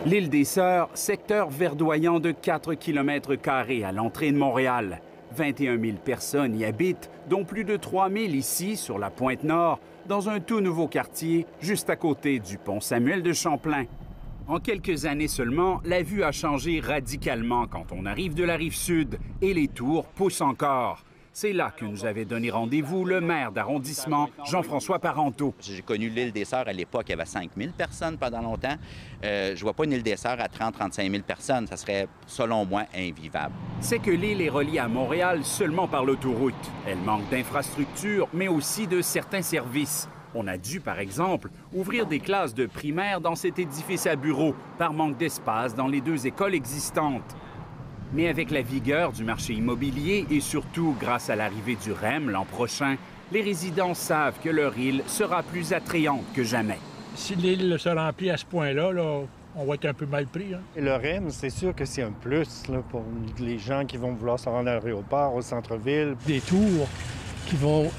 L'île des Sœurs, secteur verdoyant de 4 km² à l'entrée de Montréal. 21 000 personnes y habitent, dont plus de 3 000 ici, sur la Pointe-Nord, dans un tout nouveau quartier, juste à côté du pont Samuel de Champlain. En quelques années seulement, la vue a changé radicalement quand on arrive de la Rive-Sud et les tours poussent encore. C'est là que nous avait donné rendez-vous le maire d'arrondissement, Jean-François Parenteau. J'ai connu l'île des Sœurs à l'époque, il y avait 5 000 personnes pendant longtemps. Je ne vois pas une île des Sœurs à 30-35 000 personnes. Ça serait, selon moi, invivable. C'est que l'île est reliée à Montréal seulement par l'autoroute. Elle manque d'infrastructures, mais aussi de certains services. On a dû, par exemple, ouvrir des classes de primaire dans cet édifice à bureaux, par manque d'espace dans les 2 écoles existantes. Mais avec la vigueur du marché immobilier et surtout grâce à l'arrivée du REM l'an prochain, les résidents savent que leur île sera plus attrayante que jamais. Si l'île se remplit à ce point-là, on va être un peu mal pris. Hein. Le REM, c'est sûr que c'est un plus là, pour les gens qui vont vouloir se rendre à l'aéroport, au centre-ville. Des tours qui vont,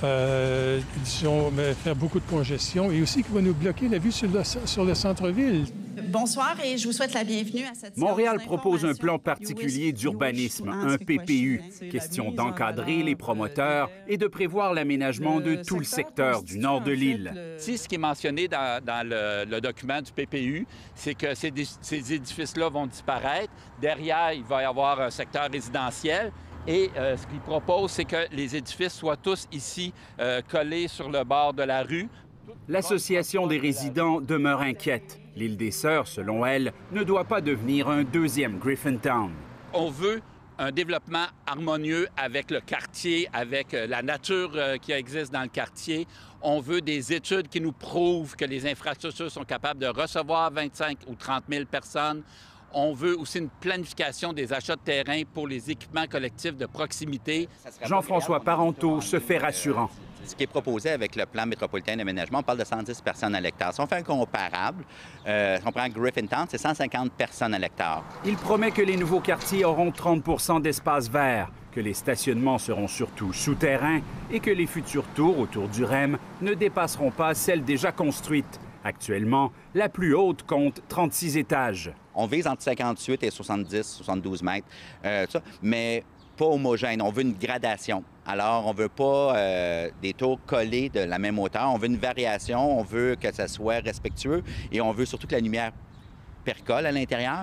disons, faire beaucoup de congestion et aussi qui vont nous bloquer la vue sur le centre-ville. Bonsoir et je vous souhaite la bienvenue à cette Montréal propose un plan particulier d'urbanisme, un PPU. Question d'encadrer les promoteurs et de prévoir l'aménagement de tout le secteur du nord de l'île. Si ce qui est mentionné dans le document du PPU, c'est que ces édifices-là vont disparaître. Derrière, il va y avoir un secteur résidentiel. Et ce qu'il propose, c'est que les édifices soient tous ici collés sur le bord de la rue. L'Association des résidents demeure inquiète. L'île des Sœurs, selon elle, ne doit pas devenir un deuxième Griffintown. On veut un développement harmonieux avec le quartier, avec la nature qui existe dans le quartier. On veut des études qui nous prouvent que les infrastructures sont capables de recevoir 25 ou 30 000 personnes. On veut aussi une planification des achats de terrain pour les équipements collectifs de proximité. Jean-François Parenteau se fait rassurant. Ce qui est proposé avec le plan métropolitain d'aménagement, on parle de 110 personnes à l'hectare. Si on fait un comparable, si on prend Griffintown, c'est 150 personnes à l'hectare. Il promet que les nouveaux quartiers auront 30 d'espace vert, que les stationnements seront surtout souterrains et que les futures tours autour du REM ne dépasseront pas celles déjà construites. Actuellement, la plus haute compte 36 étages. On vise entre 58 et 70, 72 mètres, mais pas homogène. On veut une gradation. Alors, on ne veut pas des tours collés de la même hauteur. On veut une variation, on veut que ça soit respectueux et on veut surtout que la lumière percole à l'intérieur.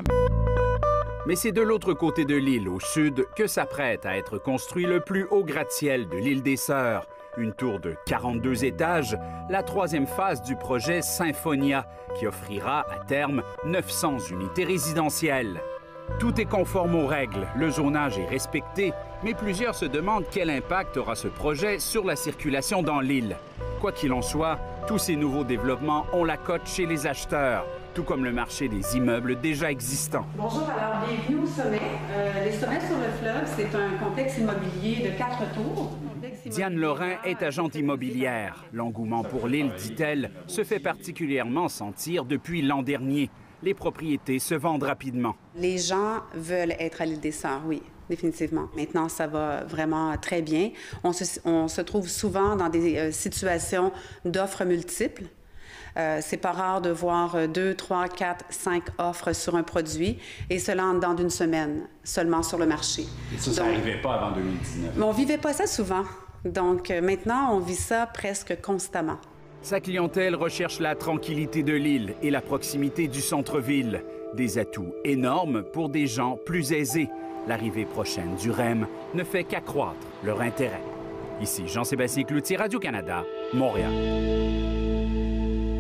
Mais c'est de l'autre côté de l'île, au sud, que s'apprête à être construit le plus haut gratte-ciel de l'île des Sœurs. Une tour de 42 étages, la 3e phase du projet Symphonia, qui offrira à terme 900 unités résidentielles. Tout est conforme aux règles, le zonage est respecté, mais plusieurs se demandent quel impact aura ce projet sur la circulation dans l'île. Quoi qu'il en soit, tous ces nouveaux développements ont la cote chez les acheteurs, tout comme le marché des immeubles déjà existants. Bonjour, alors bienvenue au sommet. Les sommets sur le fleuve, c'est un complexe immobilier de 4 tours. Diane Lorrain est agente immobilière. L'engouement pour l'île, dit-elle, se fait particulièrement sentir depuis l'an dernier. Les propriétés se vendent rapidement. Les gens veulent être à l'île des Sœurs, oui, définitivement. Maintenant, ça va vraiment très bien. On se trouve souvent dans des situations d'offres multiples. C'est pas rare de voir 2, 3, 4, 5 offres sur un produit, et cela en dedans d'une semaine, seulement sur le marché. Et ça n'arrivait pas avant 2019. Mais on vivait pas ça souvent. Donc maintenant, on vit ça presque constamment. Sa clientèle recherche la tranquillité de l'île et la proximité du centre-ville. Des atouts énormes pour des gens plus aisés. L'arrivée prochaine du REM ne fait qu'accroître leur intérêt. Ici Jean-Sébastien Cloutier, Radio-Canada, Montréal.